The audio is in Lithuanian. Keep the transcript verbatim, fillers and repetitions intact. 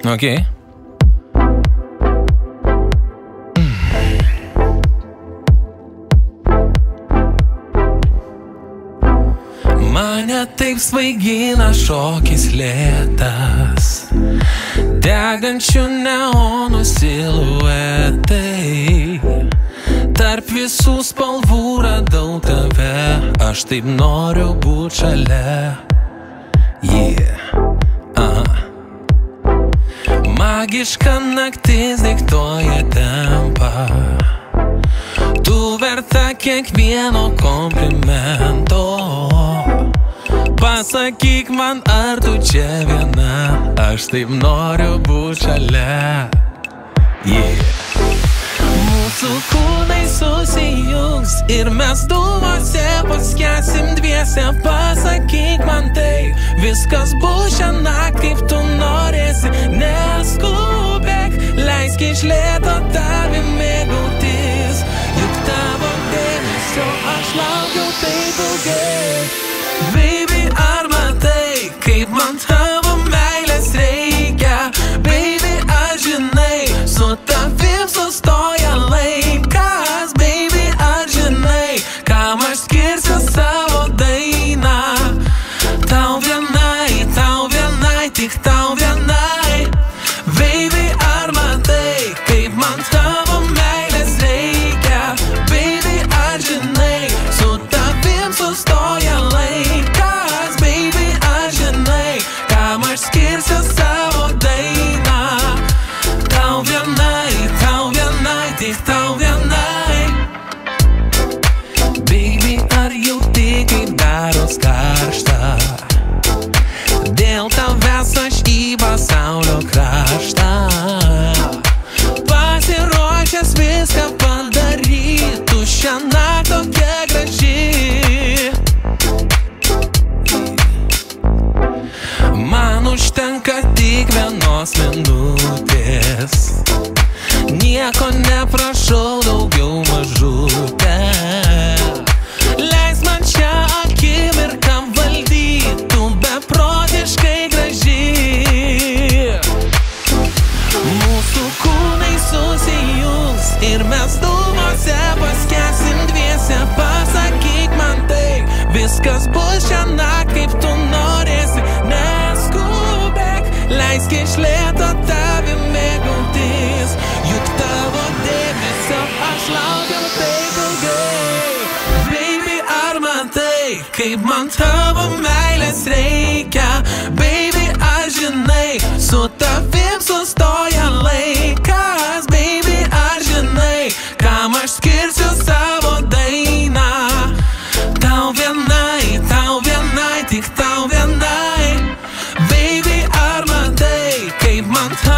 Okay. Mane taip svaigina šokis lėtas, degančių neonų siluetai. Tarp visų spalvų radau tave, aš taip noriu būt šalia. Yeah. Aha. Magiška naktis diktuoja tempą, tu verta kiekvieno komplimento. Pasakyk man, ar tu čia viena, aš taip noriu būt šalia. Yeah. Mūsų kūnai susijungs ir mes dūmuose paskęsim dviese. Pasakyk man tai, viskas bus šiąnakt kaip tu norėsi. Neskubėk, leisk iš lėto tavim mėgautis, juk tavo dėmesio aš laukiau taip ilgai. Baby, ar matai, kaip man tavo meilės reikia? Baby, aš žinai, su tavim sustoja laikas. Baby, aš žinai, kam aš skirsiu savo dainą. Tau vienai, tau vienai, tik tau vienai. Baby, ar matai, kaip man tavo meilės reikia? Baby, aš žinai, su tavim sustoja laikas. Baby, aš žinai, kam aš skirsiu savo dainą. Tau vienai, tau vienai, tik tau vienai. Baby, ar jauti, kaip daros karšta? Dėl tavęs aš į pasaulio kraštą pasiruošęs viską padarytų, šiąnakt tokia graži. Man užtenka tik vienos minutės, nieko neprašau daugiau mažutė. Leis man šią akimirką valdytų beprotiškai graži. Mūsų kūnai susijungs ir mes dūmuose paskęsim dviese. Pasakyk man tai, viskas bus šiąnakt kaip tu norėsi. Neskubėk, leisk iš lėto tavim mėgautis, juk tavo dėmesio aš laukiau taip ilgai. Baby, ar matai, kaip man tavo meilės reikia? Baby, aš žinai, su tavim sustoja laikas. Baby, aš žinai, kam aš skirsiu savo dainą. Tau vienai, tau vienai, tik tau vienai. Baby, ar matai, kaip man tavo